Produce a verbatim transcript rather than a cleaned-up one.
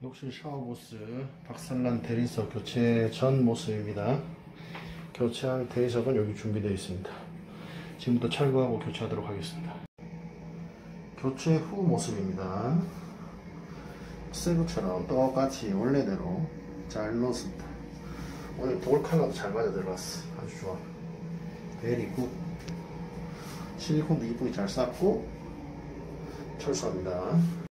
욕실 샤워부스 박살난 대리석 교체 전 모습입니다. 교체할 대리석은 여기 준비되어 있습니다. 지금부터 철거하고 교체하도록 하겠습니다. 교체 후 모습입니다. 새 것처럼 똑같이 원래대로 잘 넣었습니다. 오늘 돌 컬러도 잘 맞아 들어갔어. 아주 좋아. 베리 굿. 실리콘도 이쁘게 잘 쌌고 철수합니다.